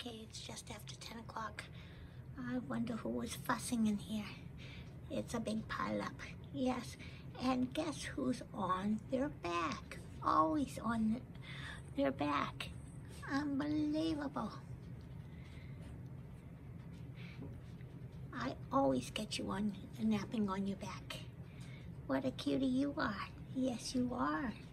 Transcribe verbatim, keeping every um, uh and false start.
Okay, it's just after ten o'clock. I wonder who was fussing in here. It's a big pileup. Yes, and guess who's on their back? Always on their back. Unbelievable. I always get you on napping on your back. What a cutie you are. Yes, you are.